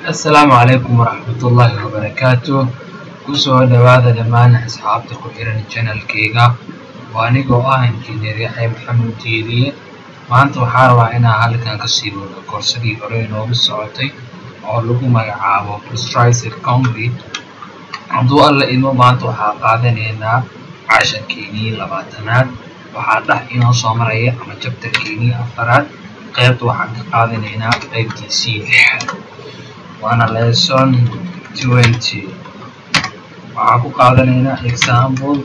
السلام عليكم ورحمة الله وبركاته. كسو دوادا دمان أصحابتي كحيران الجنال كيغا وانيقو انجينير يحيى محمد ديري maanta waxaa rabaa inaan halkan ka sii wado koorsadii hore inoogu socotay oo lagu magacaabo Pressurized Concrete. hadduu alla idmo maanta waxaa qaadanaynaa casharkeenii 20aad waxaa dhex inoo soo maraya ama chapterkeenii 4aad qaybta waxaan ka qaadanaynaa qaybtiisii 6 waana lesson 20. waxaan ku qaadanaynaa example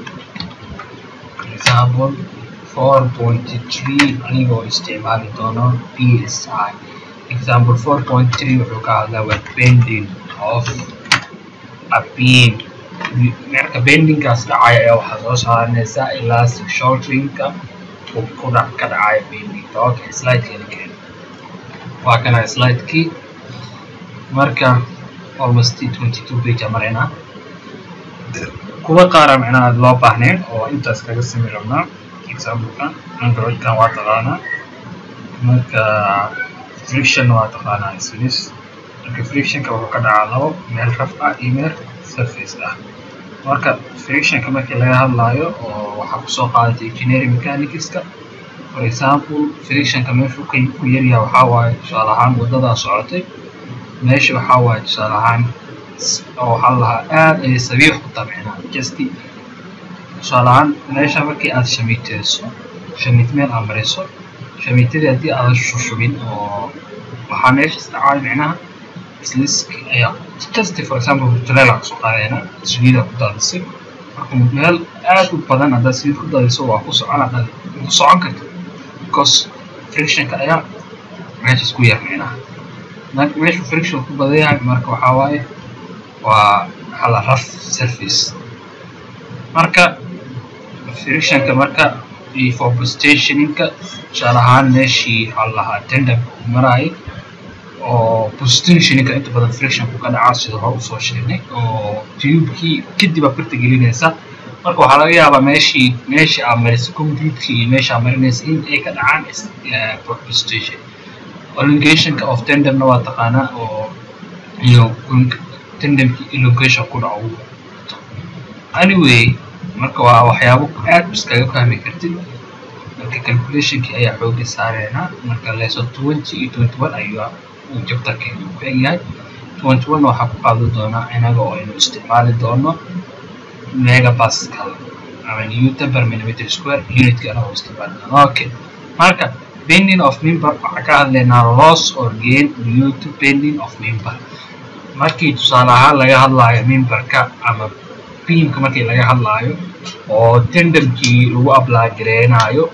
4.3 anigoo isticmaali doono PSI. Example 4.3 wuxuu ka hadlaa waa bending of a beam. marka bendingkaas dhacaya ayaa waxaa soo saaranaysaa elastic shortening-ka uu ku ka dhacaya bending-ka. Okay, slide-keena keena waa kana slide-kii. marka almost 22 page marayna kuwa qaara macnaha loo baahnayn oo intaas kaga sami rabnaa. example Android kan waa taqaanaa marka friction waa taqaanaa islis marka friction ka wuxuu ka dhacaa labo meel raf ah iyo meel surface ah. marka friction ka markii laga hadlaayo oo waxa ku soo qaadatay engineering mechanics-ka. for example friction ka meeshu ku yar yahay waxa waaye tusaale ahaan wadada socotay meesha waxa waaye tusaale ahaan oo hal aad ay sabiix u tabcinaa just tusaalahaan meesha markii aad shamiitayso shamiitmeel aad mariso shamiitadii haddii aad shushubin oo waxaa meesha istacmaali macnaha isliski ayaa just for example tuleela soo qaadayna saliida ku daadisay marka meel aad u badan haddaad saliid ku daadiso waa ku socon karta because frictionka ayaa meesha isku yar macnaha meeshu friction ku badan yahay marka waxaa waaye waa hala rough surface. marka frictionka marka iyo for positioning-ka tusaale ahaan meeshii halahaa tender maraay oo positioning-ka inta badan frictionku ka dhacaa sida hore usoo sheegnay oo tube-kii kadib aad birta gelinaysa. marka waxaa laga yaabaa meeshii aad mariso concrete-kii iyo meesha aad marinaysa in ay ka dhacaan position. elongation-ka of tenderna waa taqaanaa oo iyo tenderkii elongation ku dhaco. anyway marka waa waxyaabo aad iskaga fahmi kartid. marka calculation-kii ayaa xooga saareynaa. marka lesson 20 iyo 21 ayuu chapterkeenu ku egyahay. 21 waxaa ku qaadan doonaa inaga oo aynu isticmaali doono megapascal ama newton per millimeter square unit-kana oo isticmaali doono. okay, marka bending of member waxaa ka hadlaynaa loss or gain due to bending of member. markii tusaale ahaan laga hadlaayo memberka ama beamka markii laga hadlaayo oo tenderkii lagu apply gareynayo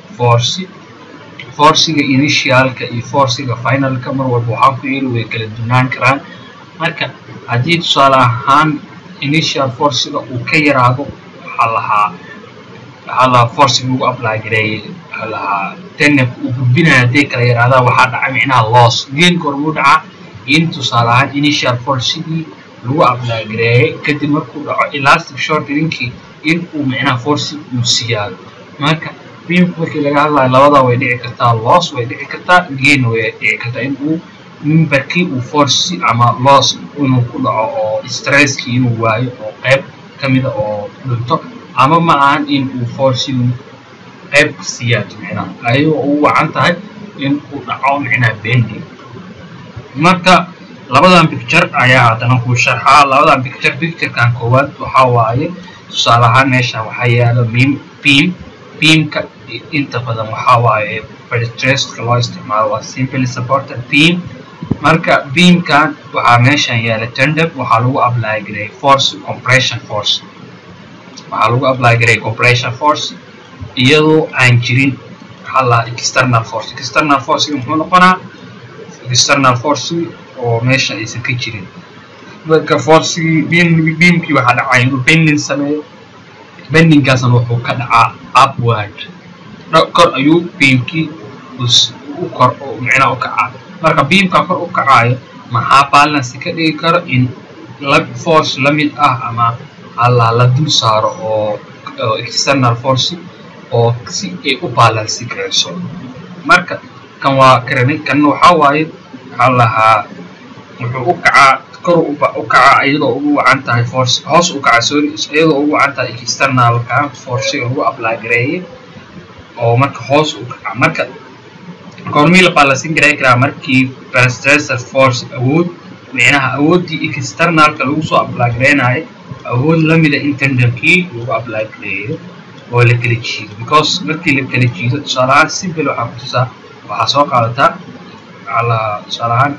forciga initialka iyo forciga finalka mar walba waxaa ku yiri way kala dunaan karaan. marka haddii tusaale ahaan initial forciga uu ka yaraado waxaa lahaa forciga lagu apply gareeyay waxaa lahaa tenderka uu gudbinaya haddii kala yaraadaan waxaa dhaca micnaha loss. gainka hormuu dhacaa in tusaale ahaan initial forcigii lagu apply gareeyay kadib markuu dhaco elastic shortening-kii in uu macnaha force uu siyaado. marka beamku markii laga hadlayo labada way dhici kartaa loss way dhici kartaa gain way dhici kartaa in uu memberkii uu force ama loss inuu ku dhaco oo stresskii inuu waayo oo qayb kamida oo dhunto ama ma ahan in uu force qayb siyaado macnaha ayuu u wacan tahay in uu dhaco macnaha bending. marka labadan picture ayaa haddana ku sharxaa. labadan picture-kan koowaad waxaa waaye tusaale ahaan meesha waxaa yaalo beamka inta badan waxaa waaye pedestrianska loo isticmaalo waa simply supported beam. marka beamkan waxaa meeshan yaala tender waxaa lagu apply gareeyay compression force waxaa lagu apply gareeyay compression force iyadoo aan jirin external force. external force muxuu noqonaa external force oo meesha aysan ka jirin. marka forcigii beamkii waxaa dhacaya inuu bending sameeyo. bendingkaasna wuxuu ka dhacaa upward kor ayuu beamkii u kor oo macnaha u kacaa. marka beamka kor u kacayo maxaa balance ka dhigi karo in force la mid ah ama la dul saaro oo external force oo si ay u balance gareyso. marka kan waa kan waxaa waaye waxaa lahaa wuxuu u kacaa kor u kaca iyadoo ugu wacan tahay force hoos u kaca sorry iyadoo ugu wacan tahay external ka force ugu apply gareeyay oo marka hoos u kaca marka goormii la balancing gareey kara markii stressor force awood micnaha awoodii external ka lagu soo apply gareenayo awood la mid ah tandemkii lagu apply gareeyo oo la kala jiido because markii la kala jiido tusaalahaan simple waxaa soo qaadataa على شرحان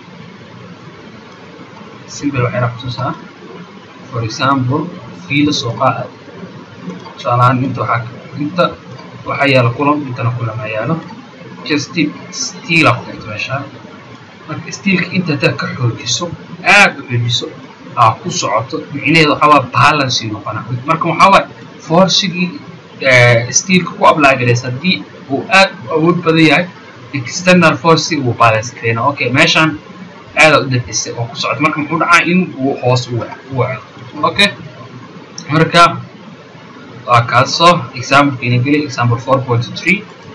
simple waxay rabtaa for example fiil suuqa شرحان inta waxa yaala kulan intana kulan ayaalo just steel of meesha marka steelka inta ka xoojiso aad u xoojiso ku socoto micnaheedu waxa waa balance noqona marka waxa waa force-gii steelka ku apply gareysa hadii uu aad awood badan yahay external force uu balance kareena okay meeshan aad u dafisay oo ku socdo marka muxuu dhacaa in uu hoos u waco okay marka waa kaaso example inageli example 4.3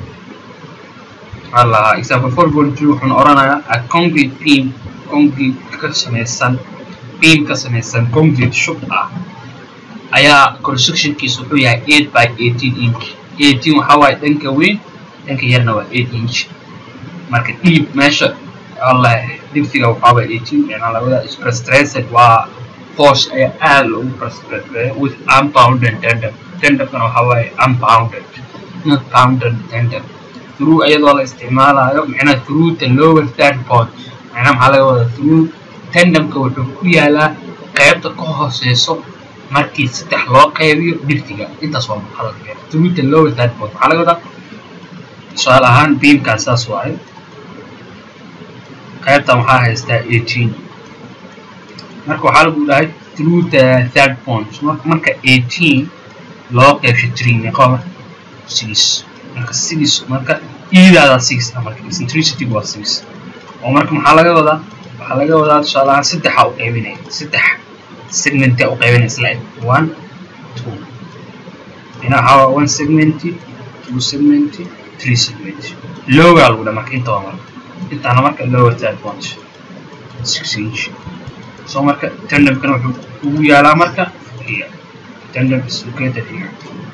alla example 4.2 wuxuu oranayaa a concrete beam ka samaysan concrete shub ayaa construction-kiisu wuxuu yahay 8 by 18 inch 18 waxa waaye dhanka weyn dhanka yarna waa 8 inch marka deep measure Allah dibsiga waxa waa 18 yani labada stressed waa force ay aad loogu stress with unbounded tendon kana waxa waa unbounded not bounded tendon through ayadoo la isticmaalayo macnaha through the lower third point macnaha waxa laga wadaa through tendonka wuxuu ku yaalaa qaybta ka hooseyso markii saddex loo qaybiyo dibsiga intaas waa halka through the lower third point waxa laga wadaa su'aal ahaan beamkaas saas waaye qaybtan waxaa haystaa 18 marka waxaa lagu dhahay through the third point marka 18 loo qaybsho 3 meeqa 6 marka 6 marka iidaada 6 marka eccentricity waa 6 oo marka maxaa laga wadaa su'aal ahaan saddex u qaybinay saddex segment u qaybinay isla 1 2 ina hawa 1 segment 2 segment 3 segment lower lagu dhamaa inta waa intaana marka lower third point 6 inch so marka tendon kan wuxuu ugu yaalaa marka here tendon is located here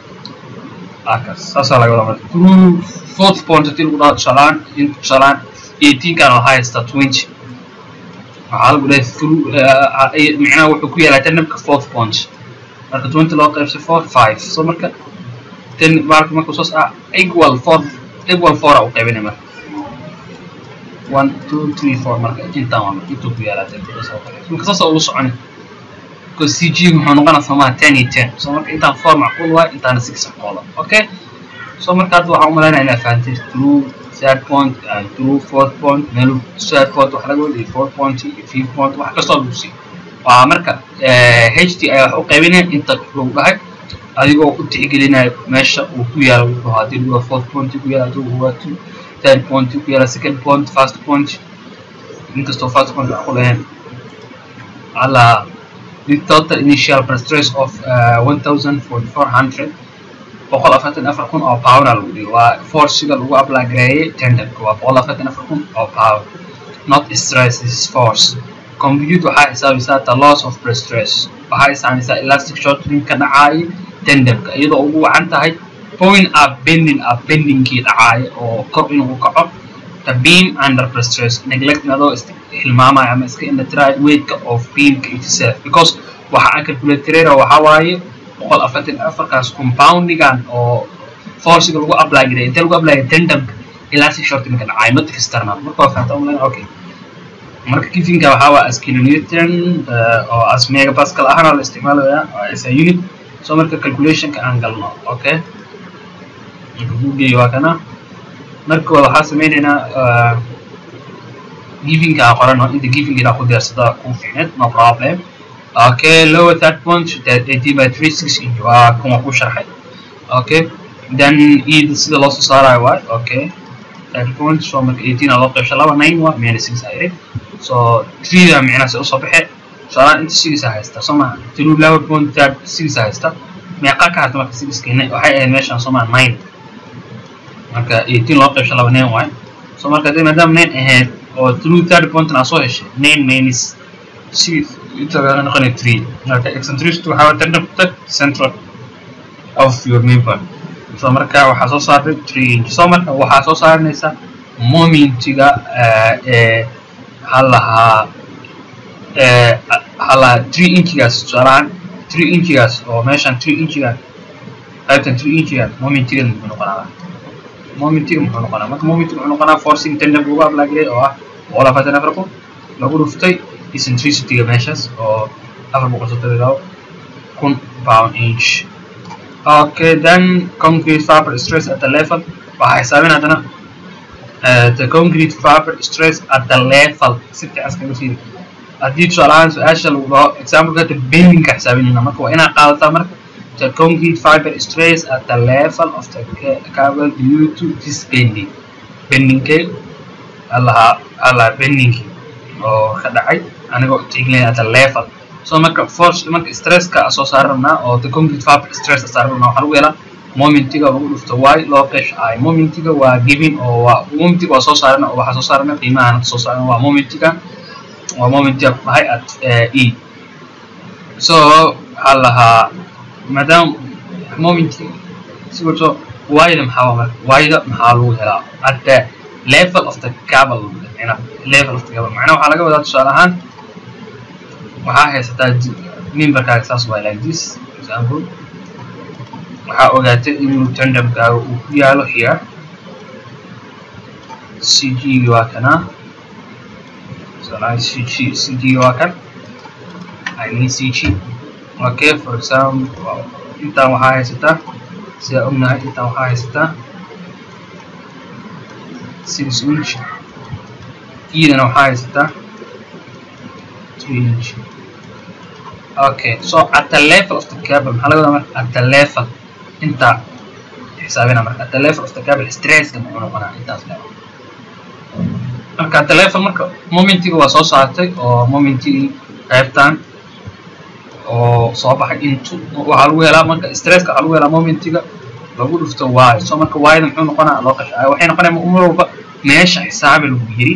sasa laga wadaa through fourth point til ugu dhaw shalaan 18 kan waxa haysta 20 waxa lagu dhahay through macnaha wuxuu ku yaalaa tendonka fourth point marka 20 loo qaybso 4 5 so marka ten marka soo equal 4 u qaybinay marka 1 2 3 4 marka intaan waa inta ku yaalaa tendonka soo qaybay marka soo ugu soconay ko CG wuxuu noqonaa Soomaa 10 iyo 10 so marka intaan 4 macquul waa intaan 6 macquul okay so marka hadda waxa u maleynayaa inaad fahanteen through third point and through fourth point meel third point waxa laga wadaa 4 point iyo 5 point wax kasta lagu sii waa marka HT ay wax u qaybinayaan inta lagu dhahay adigoo u tixgelinayo meesha uu ku yaalo wuxuu hadii lagu fourth point ku yaalo waa third point ku yaalo second point first point inkastoo first point wax ku leeyahay ala the total initial stress of 1400 444,000 oo power lagu dhigo waa force-ga lagu apply gareeyay tendonka waa 444,000 oo power not stress this is force compute waxa xisaabisaa the loss of stress waxa xisaabisaa elastic shortening ka dhacay tendonka iyadoo ugu wacan tahay point up bending ki dhacay oo kor inuu kaco the beam under stress neglect adoo hilmaamay ama iska in the try weight of beam itself because waxa calculator waxa waaye 444 kaas compoundingan oo force-ga lagu apply gareeyay inta lagu apply tendon elastic shortening ka dhacay not external marka faahfaahinta okay marka kifinka waxa waa as kilonewton oo as megapascal ahana la isticmaalayaa as a unit so marka calculation ka aan galno okay google waa kana marka waxa sameeynaa givinga qorano inta givinga ku diyarsada ku fiicnad no problem okay lower third point that 80 by 36 inch waa kuma ku sharxay okay then either sida loo soo saarayo waa okay third point so marka 18 loo qaybsho 9 waa minus 6 ay so 3 da macnaha soo baxay saaran inta 6 haysta Soomaa through lower point third 6 haysta meeqa ka harta marka 6 keenay waxay ahayd meeshan Soomaa 9 marka 18 loo qaybsho 9 waa so marka maadaama 9 ahayd oo through third point na soo heshay 9 minus C inta aan noqonay 3 marka eccentricity waxa waa tandemka central of your member so marka waxa soo saaray 3 inch so marka waxa soo saaranaysa momentiga halaha 3 inchigaas saaraan 3 inchigaas oo meeshan 3 inchiga qaybtan 3 inchiga momentiga muxuu noqonaa marka momentiga muxuu noqonaa forcing tandem ugu ablagay oo ah wala fatana farqo lagu dhuftay eccentricity-ga meeshaas oo 430 pound inch. Okay, then concrete fiber stress at the level. Waxay xisaabin hadana the concrete fiber stress at the level. Sibta askaga sii. Hadii tusaalahan su'aasha lagu dhaho example-ka bending ka xisaabinayna marka waa inaad qaadataa marka the concrete fiber stress at the level of the cable due to this bending. Bending-ka Allah bending oo ka dhacay aniga tigleen at the level so marka force marka stress ka soo saarna oo the concrete fiber stress saarna waxa lagu yeelaa momentiga lagu dhufto y loo qeesh ay momentiga waa given oo waa momentiga soo saarna oo waxa soo saarna qiimaha soo saarna waa momentiga maxay at e so halaha madam momentiga sigoto y-da maxaa lagu helaa at the level of the cable level of the cable macnaha waxa laga wadaa tusaale ahaan waxa haysataa memberkaaga saas waa like this example waxa ogaatay inuu tandemkaaga uu ku yaalo here CG waa kana so like CG waa kan I need CG okay for example intaan waxa haysataa sida ognahay intaan waxa haysataa 6 inch إذا وحاجة 3 inch. Okay, so at the level of the cable, at the level, أنت حسابنا مرة at the level of the cable stress كم هو أنت أصلاً. مرة at the level مرة momenti هو صوصاتي أو momenti قيبتان أو صباح إنتو وعلوه لا مرة stress كعلوه لا momenti كا بقول فته واي so مرة واي نحن نقنا علاقة وحين نقنا أموره ماشي حساب الوجري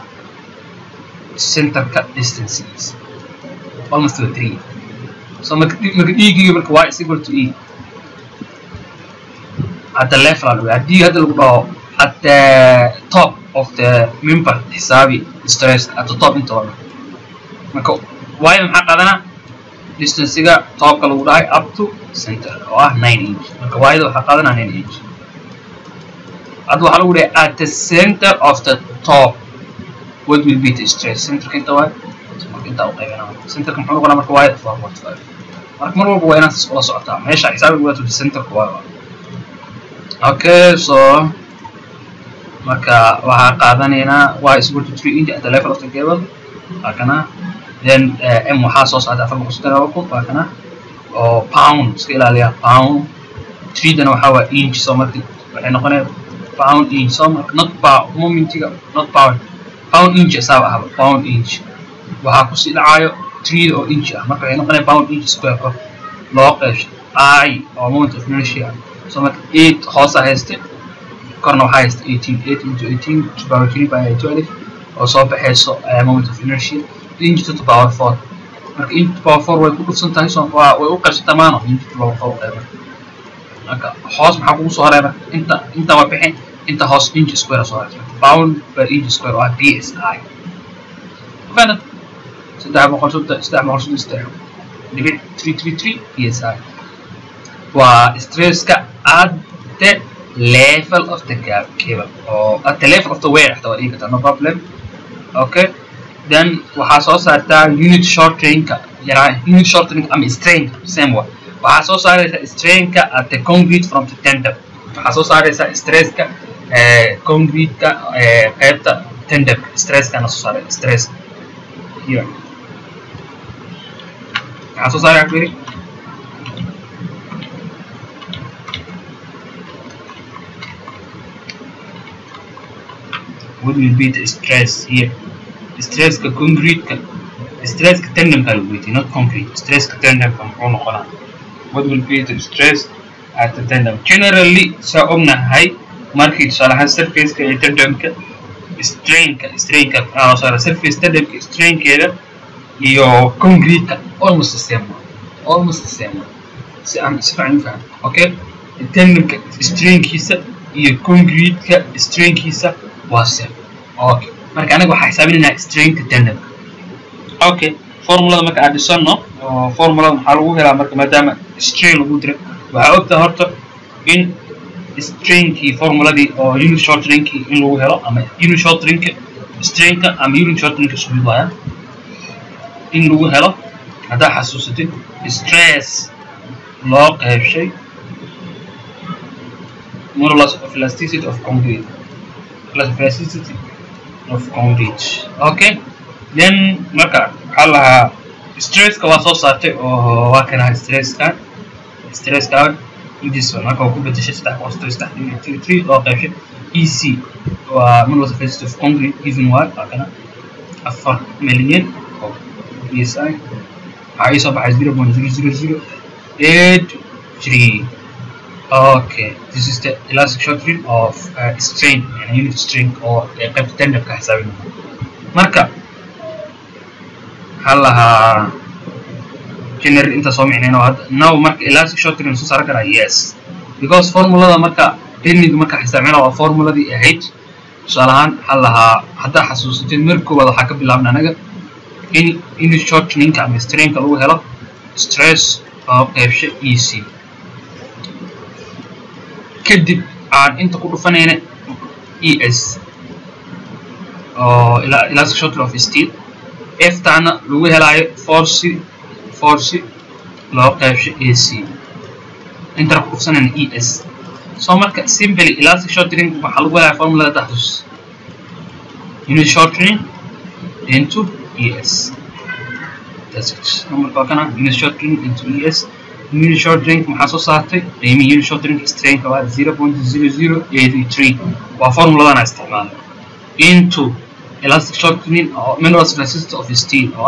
center cut distance is almost to 3 so make e give y is equal to e at the left at the top of the member حسابي stress at the top into marka y maxaa qadana distance ga top ka lagu dhahay up to center oo ah 9 inch marka y da waxa qadana 9 inch adu waxa lagu dhahay at the center of the top what will be the stress center كنت واحد كنت أوقينا center كم حلو ولا مركب واحد 4.5 مركب مرة وين ناس ولا صعطة ماشي حساب الوقت في center كواحد okay so مركب واحد قاعدين هنا y is equal to 3 inch at the level of the cable هكذا then m وحاسوس على 4.5 هكذا أو pound سكيل عليها pound 3 ده نوحوا inch so مركب إحنا قلنا pound inch so مركب not pound مو من تيجا not pound pound inch أسابها pound inch وهاكوسي العايو 3 أو inch مركب هنا قلنا pound inch square لوقش I أو moment of inertia so مركب 8 خاصة هست كارنو هايست 8 into 18 to power 3 by 12 أو صوب حيث moment of inertia inch to power 4 مركب inch to power 4 ويكون سنتين so ويوقش تماما inch to power 4 مركب خاص محاكو صهرة أنت وبحين أنت خاص inch square صهرة pound per inch square or PSI. فأنا استعمل دبي 333 PSI. وستريس كا at the level of the cable or at the level of the wear حتى وريك no problem. Okay. Then وحاسوس هذا unit shortening كا يعني unit shortening أم strain same way. وحاسوس هذا strain كا at the concrete from the tandem. وحاسوس هذا stress كا concrete ka qaybta tandem stress kana soo saaray stress here soo saaray akiri what will be the stress here stress ka concrete ka stress ka tandem ka lagu not concrete stress ka tandem ka muxuu noqonaa what will be the stress at the tandem generally saa ognahay markii tusaalahaan surface ka tandemka strain ka sorry surface tandemka strain keeda iyo concrete almost the same si aan si fiican u fahmo okay tendonka strainkiisa iyo concrete strainkiisa waa same okay marka anaga waxa xisaabinayna strainka tendonka okay formulada marka aad dhisano formulada waxa lagu helaa marka maadaama strain lagu diro waxa ogtaa horta in strainki formuladii oo unit shortening in lagu helo ama unit shortening strainka ama unit shortening isku mid ah in lagu helo hada xasuusatid stress loo qaybshay modulus of elasticity of concrete okay then marka waxa stress ka waa soo saartay oo waa kana stress ka this one marka ku bedeshay 3 loo qaybshay EC waa modulus of elasticity of concrete given what kana 4 million of PSI عايزة بعد 0.00083 okay this is the elastic shortening of strain يعني unit strain or قيمة tender كحسابنا مركب هلا general انت سامعني هنا وهذا now مركب elastic shortening نص صار كده yes because formula ده مركب technique مركب حسابنا و formula دي هيت صالحان هلا حتى حسوستين مركب ولا حكى بالله نجا in shortening كم strain كلو هلا stress قيمة EC كدب عن أنت كل فنانة ES إلى elastic shortening of steel F تاعنا لوه هلاي force لو قيمة AC أنت راح كل فنانة ES so مركب simply elastic shortening بحلوه هلاي formula تحدث unit shortening into ES that's it مركب كنا unit shortening into ES unit shortening محاسوس صارتي قيمة unit shortening strain كوا 0.0083 وفورمولا أنا استعمال into elastic shortening أو mineral resistance of steel أو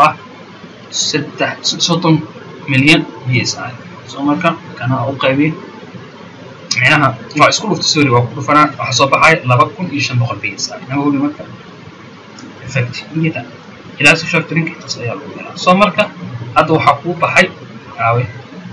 6 مليون PSI so مركب كان أوقابين معناها ما إسكول في السوري وأقول فأنا حسب هاي لبكون إيشان بقول PSI أنا بقول مركب effect إيه elastic shortening تصير so مركب هذا حقوق بحي عاوي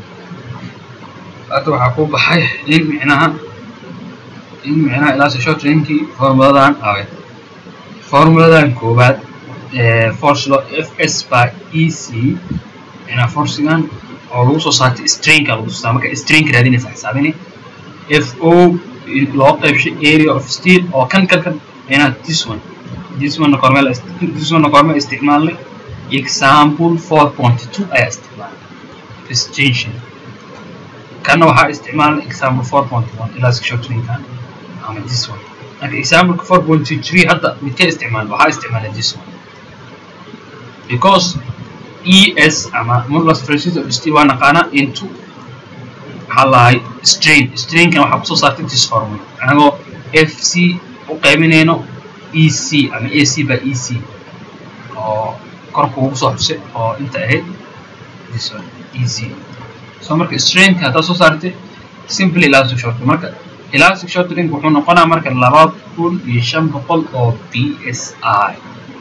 أتو حقوق بحي إن معناها elastic shortening فورمولا أوي فورمولا كوبات force law FS by EC هنا force كان أو صارت string كلو صار مك string كده ديني حسابيني FO لو قيب شيء area of steel أو كان هنا this one نقارن استعمال example 4.2 أي استعمال extension كان وحا استعمال example 4.1 elastic shortening كان عمل this one لكن example 4.3 حتى متى استعمال وحا استعمال this one because ES أما modulus of resistance of steel وانا قانا into حالاي strain كان وحا بصو صارت this formula أنا هو FC وقيمينينو EC أما AC by EC أو كركو بصو حسي أو انت اهي this one EC so marka strain ka taasoo saartay simply elastic shortening marka elastic shortening wuxuu noqonaa marka 2500 oo PSI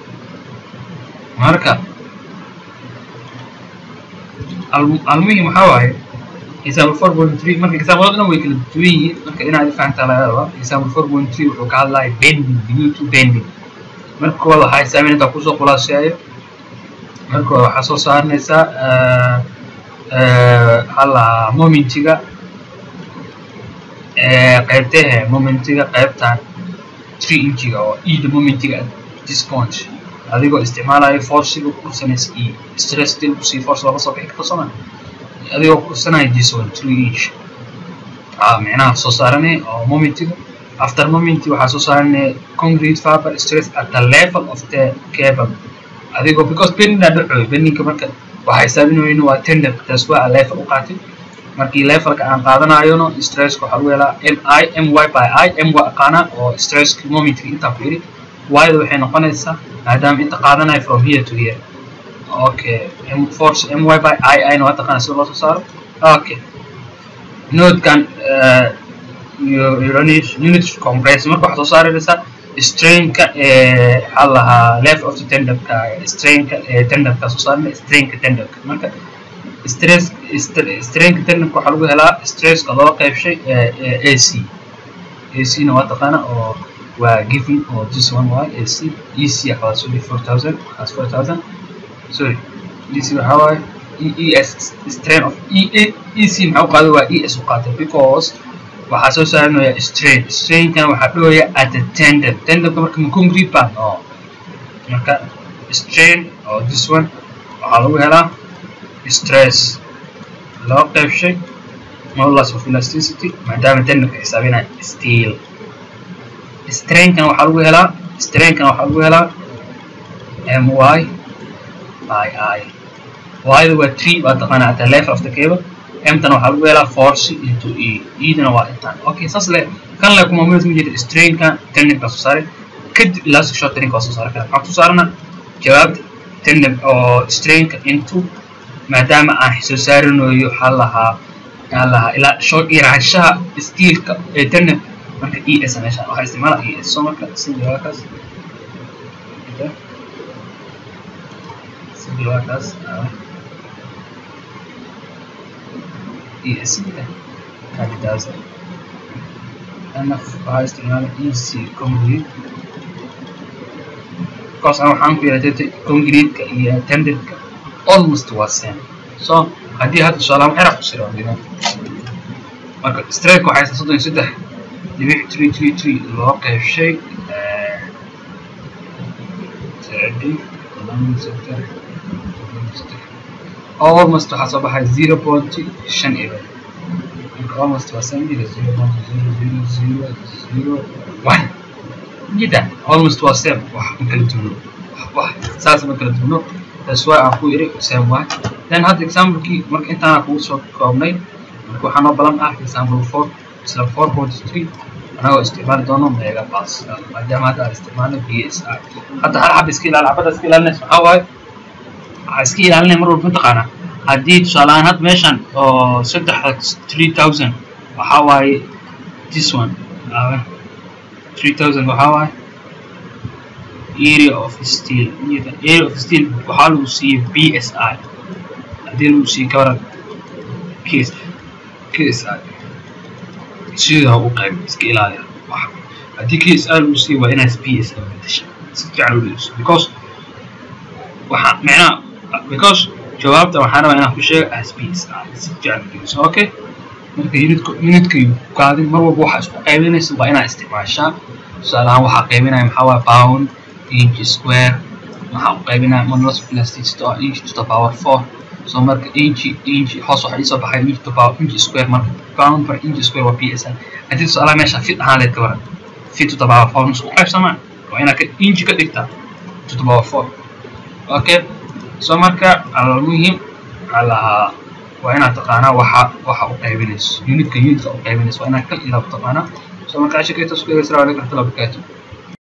marka almuhim waxa waaye example 4.3 marka example-adana way kala duwan yihiin marka inaad fahantaa laga rabaa example 4.3 wuxuu ka hadlayaa bending due to bending marka wada waxay saameynta ku soo khulaaseeyo marka waxa soo saarnaysaa هلا مومنتيغا قيبتها مومنتيغا قيبتها 3 inchiga oo ida momentiga this point adigoo isticmaalaya force-iga ku sameys stress dil ku sii force laba soo bixi karto soma adigoo ku sanay this one 3 inch macnaha soo saaranay oo momentiga after moment waxa soo saaranay concrete fiber stress at the level of the cable adigoo because bending marka waxay saabinayeen waa tender taas waa level u qaatay markii levelka aan qaadanayono stress waxa uu yeelaa my by I m waa qaana oo stress moment inta ku yiri wide waxay noqonaysaa maadaama inta qaadanayo from here to here okay force my by I no taqaan soo loo saaro okay node kan unit compress marka waxa soo saaraysa strain ka halaha left of the tender ka strain ka tender ka soo saarna strain ka tender marka stress strain ka tender waxa lagu helaa stress ka loo qaybshay AC na waa taqaana oo waa given or this one waa AC waxa soo 4000 as 4000 sorry DC waxa waa ES strain of EC maxaa qaado waa ES u qaatay because waxaa soo saarnaya strain kan waxa dhooya at the tender marka ma concrete baan oo marka strain or this one waxa lagu helaa stress loo qaybshay modulus of elasticity maadaama tenderka xisaabinaya steel strain kan waxa lagu helaa my I y waa 3 waa taqaana at the left of the cable m-tana waxaa lagu helaa force into e-dana waa intaan okay saas le kan le kuma muhiim jira strain kan tenderka soo saaray kadib elastic short tenderka soo saaray waxaan soo saarna jawaabta tender oo strain ka into maadaama aan soo saaranayo halaha ila short iraanshaha steelka ee tender marka ES meesha waxa isticmaala ES soo marka sidoo kaas ES كابيتاز أنا في استعمال EC كونكريت كاس أنا حام في هذا كونكريت كهي تندر almost واسين so هذه هذا السؤال هم عرفوا يصيروا عندنا مركز ستريك وحيس صدق يسده يبيع 333 الواقع شيء تعدي كلام ستة almost حسبها 0.5 إبر almost واسين 0.0001 جدا almost واسين واحد مكلتونه واحد ساس مكلتونه سواء أكو إيري سام واحد لأن هذا example كي مرك أنت أنا أكو صوت كاملين مركو حنا بلام example 4 مثلا 4.3 أنا هو استعمال دونه ميجا باس مادام هذا استعماله PSI حتى ألعب سكيل ألعب سكيل الناس محاول سكيل على مرة بنتقنا هديت صالان هاد ميشان أو 3000 وحاول this one 3000 وحاول area of steel area of steel وحاله سي PSI هديله سي كورة KSI سيده هو قيم سكيل عليه هدي KSI وسي وهنا PSI بدش سكعلو ليش because معناه because جوابته وحنا أنا في شيء PSI سكعلو ليش أوكي marka unitku qaadin mar walba waxa isku qaybinaysa waa inaa isticmaashaa tusaalahaan waxa qaybinaya maxaa waa pound inch square waxa qaybinaya modulus of elasticity oo inch to the power 4 so marka inch hoos waxa isoo baxay inch to the power inch square marka pound per inch square waa PSI hadii tusaalaha meesha fit ahaan leed ka waran fit to the power 4 isku qaybsamaan waa inaa inch ka dhigtaa to the power 4 okay so marka almuhim ala وأنا تقانا وح قيبينس unit كunit قيبينس وأنا كل إلى تقانا سو ما كاشي كي تسوي إسرائيل كحتى لو بكاتو